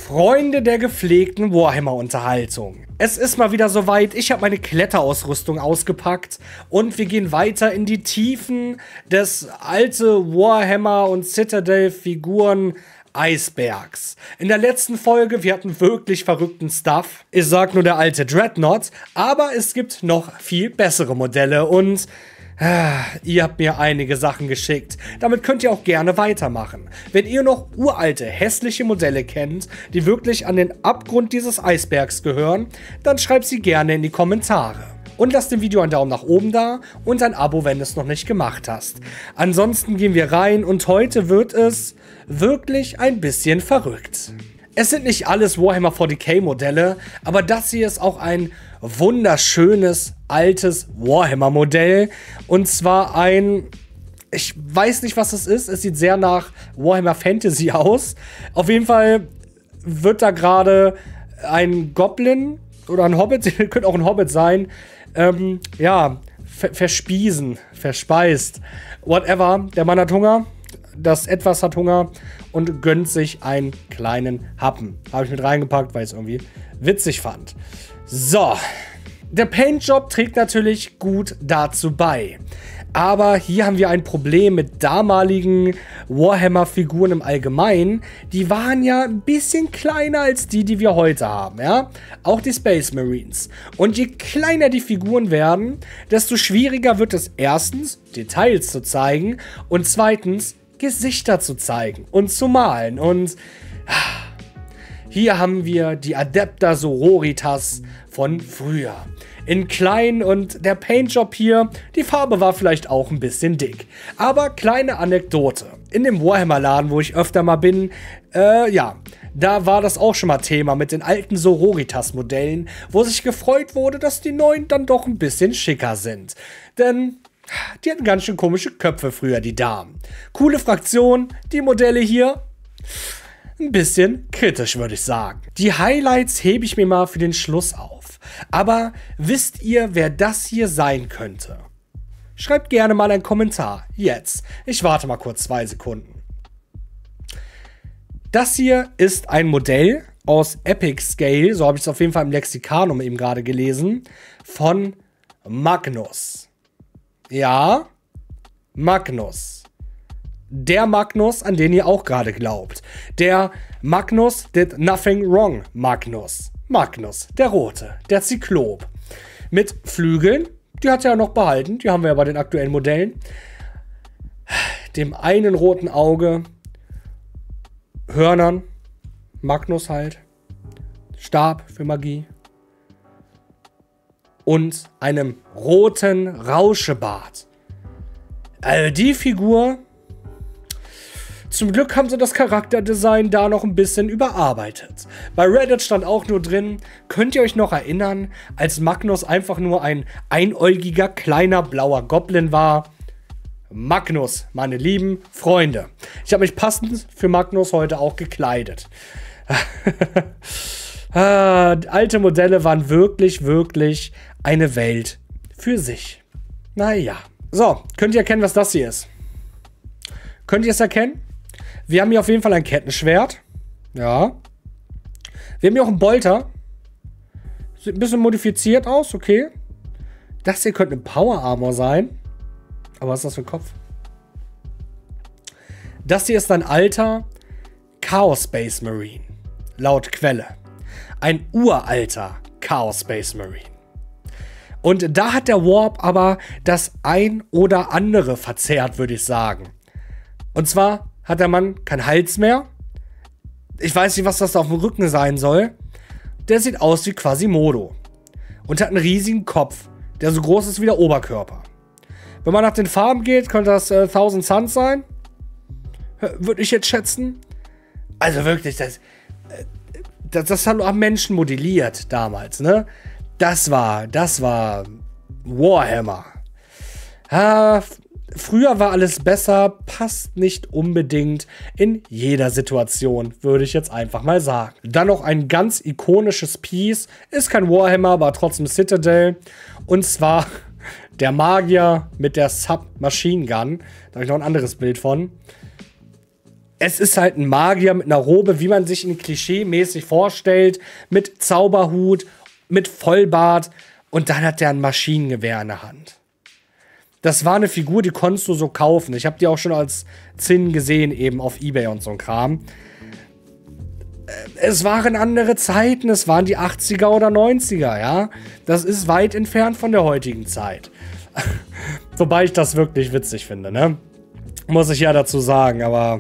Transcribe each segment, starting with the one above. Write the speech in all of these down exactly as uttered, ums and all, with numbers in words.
Freunde der gepflegten Warhammer-Unterhaltung. Es ist mal wieder soweit, ich habe meine Kletterausrüstung ausgepackt und wir gehen weiter in die Tiefen des alte Warhammer und Citadel-Figuren Eisbergs. In der letzten Folge, wir hatten wirklich verrückten Stuff. Ich sag nur der alte Dreadnought, aber es gibt noch viel bessere Modelle und Ah, ihr habt mir einige Sachen geschickt. Damit könnt ihr auch gerne weitermachen. Wenn ihr noch uralte, hässliche Modelle kennt, die wirklich an den Abgrund dieses Eisbergs gehören, dann schreibt sie gerne in die Kommentare. Und lasst dem Video einen Daumen nach oben da und ein Abo, wenn du es noch nicht gemacht hast. Ansonsten gehen wir rein und heute wird es wirklich ein bisschen verrückt. Es sind nicht alles Warhammer forty K Modelle, aber das hier ist auch ein wunderschönes, altes Warhammer-Modell. Und zwar ein, ich weiß nicht, was es ist. Es sieht sehr nach Warhammer Fantasy aus. Auf jeden Fall wird da gerade ein Goblin oder ein Hobbit, könnte auch ein Hobbit sein, ähm, ja, ver verspiesen, verspeist, whatever. Der Mann hat Hunger, das Etwas hat Hunger und gönnt sich einen kleinen Happen. Habe ich mit reingepackt, weil ich es irgendwie witzig fand. So, der Paintjob trägt natürlich gut dazu bei. Aber hier haben wir ein Problem mit damaligen Warhammer-Figuren im Allgemeinen. Die waren ja ein bisschen kleiner als die, die wir heute haben, ja? Auch die Space Marines. Und je kleiner die Figuren werden, desto schwieriger wird es erstens, Details zu zeigen und zweitens, Gesichter zu zeigen und zu malen. Und hier haben wir die Adepta Sororitas von früher. In klein und der Paintjob hier, die Farbe war vielleicht auch ein bisschen dick. Aber kleine Anekdote. In dem Warhammer-Laden, wo ich öfter mal bin, äh, ja, da war das auch schon mal Thema mit den alten Sororitas-Modellen, wo sich gefreut wurde, dass die neuen dann doch ein bisschen schicker sind. Denn die hatten ganz schön komische Köpfe früher, die Damen. Coole Fraktion, die Modelle hier ein bisschen kritisch, würde ich sagen. Die Highlights hebe ich mir mal für den Schluss auf. Aber wisst ihr, wer das hier sein könnte? Schreibt gerne mal einen Kommentar. Jetzt. Ich warte mal kurz zwei Sekunden. Das hier ist ein Modell aus Epic Scale, so habe ich es auf jeden Fall im Lexikanum eben gerade gelesen, von Magnus. Ja, Magnus. Der Magnus, an den ihr auch gerade glaubt. Der Magnus did nothing wrong Magnus. Magnus, der Rote, der Zyklop. Mit Flügeln, die hat er ja noch behalten, die haben wir ja bei den aktuellen Modellen. Dem einen roten Auge, Hörnern, Magnus halt, Stab für Magie. Und einem roten Rauschebart. Also die Figur, zum Glück haben sie das Charakterdesign da noch ein bisschen überarbeitet. Bei Reddit stand auch nur drin, könnt ihr euch noch erinnern, als Magnus einfach nur ein einäugiger, kleiner, blauer Goblin war? Magnus, meine lieben Freunde. Ich habe mich passend für Magnus heute auch gekleidet. Ah, alte Modelle waren wirklich, wirklich eine Welt für sich. Naja. So, könnt ihr erkennen, was das hier ist? Könnt ihr es erkennen? Wir haben hier auf jeden Fall ein Kettenschwert. Ja. Wir haben hier auch einen Bolter. Sieht ein bisschen modifiziert aus, okay. Das hier könnte ein Power Armor sein. Aber was ist das für ein Kopf? Das hier ist ein alter Chaos Space Marine. Laut Quelle. Ein uralter Chaos Space Marine. Und da hat der Warp aber das ein oder andere verzerrt, würde ich sagen. Und zwar hat der Mann keinen Hals mehr. Ich weiß nicht, was das da auf dem Rücken sein soll. Der sieht aus wie Quasimodo. Und hat einen riesigen Kopf, der so groß ist wie der Oberkörper. Wenn man nach den Farben geht, könnte das äh, Thousand Suns sein. Würde ich jetzt schätzen. Also wirklich, das... Äh, Das, das haben am Menschen modelliert damals, ne? Das war, das war Warhammer. Ah, früher war alles besser, passt nicht unbedingt in jeder Situation, würde ich jetzt einfach mal sagen. Dann noch ein ganz ikonisches Piece, ist kein Warhammer, aber trotzdem Citadel. Und zwar der Magier mit der Submachine Gun. Da habe ich noch ein anderes Bild von. es ist halt ein Magier mit einer Robe, wie man sich ihn klischee-mäßig vorstellt, mit Zauberhut, mit Vollbart und dann hat der ein Maschinengewehr in der Hand. Das war eine Figur, die konntest du so kaufen. Ich habe die auch schon als Zinn gesehen, eben auf eBay und so ein Kram. Es waren andere Zeiten, es waren die achtziger oder neunziger, ja. Das ist weit entfernt von der heutigen Zeit. Wobei ich das wirklich witzig finde, ne? Muss ich ja dazu sagen, aber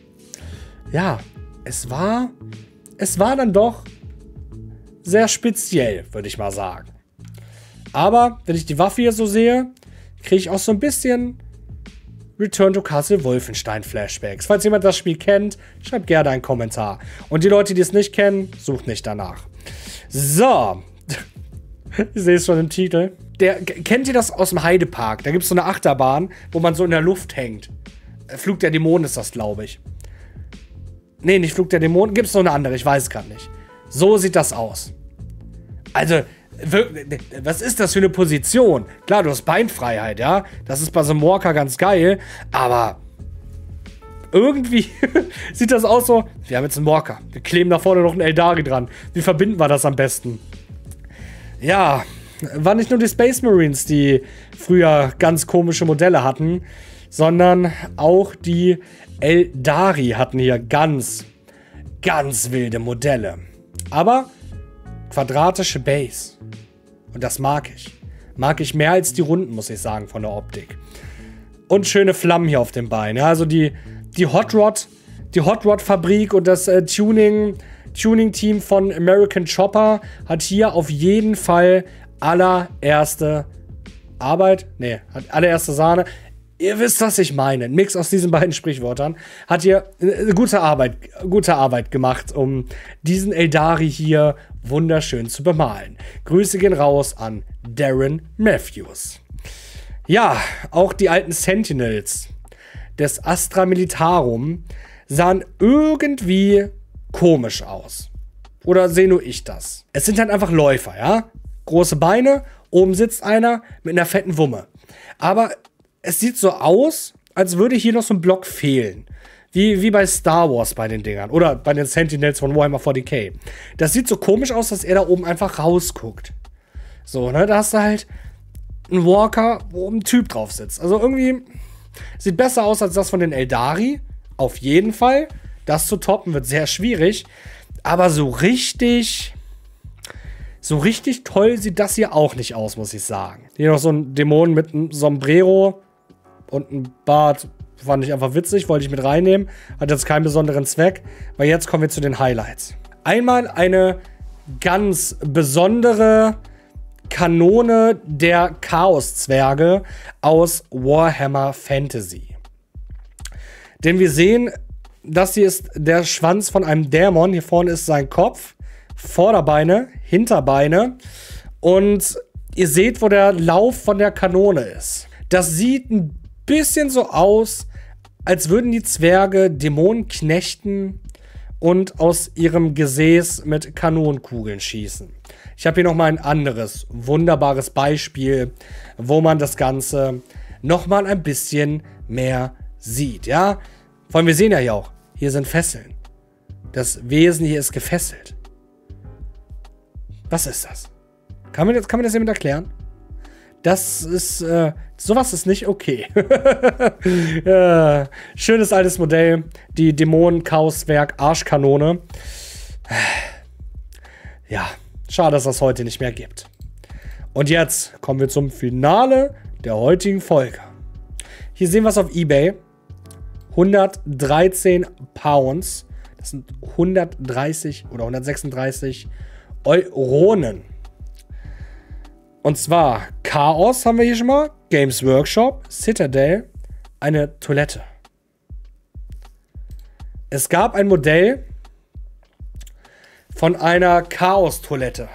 ja, es war, es war dann doch sehr speziell, würde ich mal sagen. Aber wenn ich die Waffe hier so sehe, kriege ich auch so ein bisschen Return to Castle Wolfenstein Flashbacks. Falls jemand das Spiel kennt, schreibt gerne einen Kommentar. Und die Leute, die es nicht kennen, sucht nicht danach. So. Ich sehe es schon im Titel. Der, kennt ihr das aus dem Heidepark? Da gibt es so eine Achterbahn, wo man so in der Luft hängt. Flug der Dämonen ist das, glaube ich. Nee, nicht Flug der Dämonen. Gibt es noch eine andere, ich weiß es gerade nicht. So sieht das aus. Also, was ist das für eine Position? Klar, du hast Beinfreiheit, ja. Das ist bei so einem Walker ganz geil. Aber irgendwie sieht das aus so, wir haben jetzt einen Walker. Wir kleben da vorne noch einen Eldari dran. Wie verbinden wir das am besten? Ja, waren nicht nur die Space Marines, die früher ganz komische Modelle hatten, sondern auch die Eldari hatten hier ganz, ganz wilde Modelle. Aber quadratische Base. Und das mag ich. Mag ich mehr als die Runden, muss ich sagen, von der Optik. Und schöne Flammen hier auf dem Bein. Ja, also die, die Hot Rod, die Hot Rod Fabrik und das äh, Tuning, Tuning-Team von American Chopper hat hier auf jeden Fall allererste Arbeit. Nee, hat allererste Sahne. Ihr wisst, was ich meine. Ein Mix aus diesen beiden Sprichwörtern. Hat hier eine gute Arbeit, gute Arbeit gemacht, um diesen Eldari hier wunderschön zu bemalen. Grüße gehen raus an Darren Matthews. Ja, auch die alten Sentinels des Astra Militarum sahen irgendwie komisch aus. Oder sehe nur ich das? Es sind halt einfach Läufer, ja? Große Beine, oben sitzt einer mit einer fetten Wumme. Aber es sieht so aus, als würde hier noch so ein Block fehlen. Wie, wie bei Star Wars bei den Dingern. Oder bei den Sentinels von Warhammer forty K. Das sieht so komisch aus, dass er da oben einfach rausguckt. So, ne? Da hast du halt einen Walker, wo ein Typ drauf sitzt. Also irgendwie sieht besser aus als das von den Eldari. Auf jeden Fall. Das zu toppen wird sehr schwierig. Aber so richtig... So richtig toll sieht das hier auch nicht aus, muss ich sagen. Hier noch so ein Dämon mit einem Sombrero und einem Bart. Fand ich einfach witzig, wollte ich mit reinnehmen. Hat jetzt keinen besonderen Zweck. Weil jetzt kommen wir zu den Highlights. Einmal eine ganz besondere Kanone der Chaos-Zwerge aus Warhammer Fantasy. Denn wir sehen, das hier ist der Schwanz von einem Dämon. Hier vorne ist sein Kopf. Vorderbeine, Hinterbeine. Und ihr seht, wo der Lauf von der Kanone ist. Das sieht ein bisschen so aus, als würden die Zwerge Dämonen knechten und aus ihrem Gesäß mit Kanonenkugeln schießen. Ich habe hier noch mal ein anderes, wunderbares Beispiel, wo man das Ganze noch mal ein bisschen mehr sieht, ja? Vor allem, wir sehen ja hier auch, hier sind Fesseln. Das Wesen hier ist gefesselt. Was ist das? Kann man das, kann man das jemand erklären? Das ist, äh, sowas ist nicht okay. Ja, schönes altes Modell. Die Dämonen-Chaos-Werk Arschkanone. Ja, schade, dass das heute nicht mehr gibt. Und jetzt kommen wir zum Finale der heutigen Folge. Hier sehen wir es auf eBay. hundertdreizehn Pounds. Das sind hundertdreißig oder hundertsechsunddreißig Euronen. Und zwar Chaos haben wir hier schon mal, Games Workshop, Citadel, eine Toilette. Es gab ein Modell von einer Chaos-Toilette.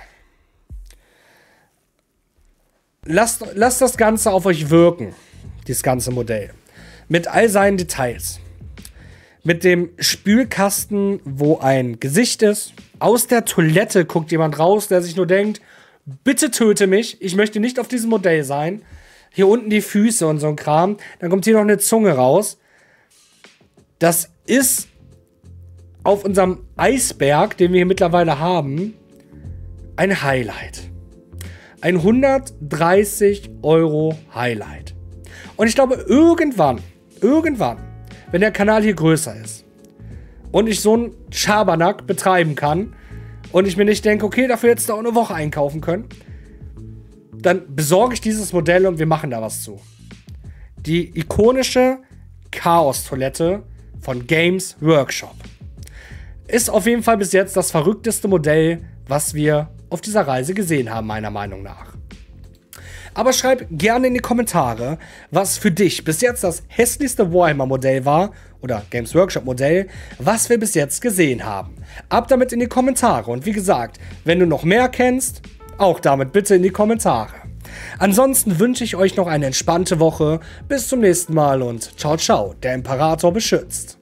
Lasst, lasst das Ganze auf euch wirken, dieses ganze Modell. Mit all seinen Details. Mit dem Spülkasten, wo ein Gesicht ist. Aus der Toilette guckt jemand raus, der sich nur denkt, bitte töte mich, ich möchte nicht auf diesem Modell sein. Hier unten die Füße und so ein Kram. Dann kommt hier noch eine Zunge raus. Das ist auf unserem Eisberg, den wir hier mittlerweile haben, ein Highlight. Ein hundertdreißig Euro Highlight. Und ich glaube, irgendwann, irgendwann, wenn der Kanal hier größer ist und ich so einen Schabernack betreiben kann und ich mir nicht denke, okay, dafür jetzt da auch eine Woche einkaufen können, dann besorge ich dieses Modell und wir machen da was zu. Die ikonische Chaos-Toilette von Games Workshop. Ist auf jeden Fall bis jetzt das verrückteste Modell, was wir auf dieser Reise gesehen haben, meiner Meinung nach. Aber schreib gerne in die Kommentare, was für dich bis jetzt das hässlichste Warhammer-Modell war, oder Games Workshop-Modell, was wir bis jetzt gesehen haben. Ab damit in die Kommentare. Und wie gesagt, wenn du noch mehr kennst, auch damit bitte in die Kommentare. Ansonsten wünsche ich euch noch eine entspannte Woche. Bis zum nächsten Mal und ciao, ciao. Der Imperator beschützt.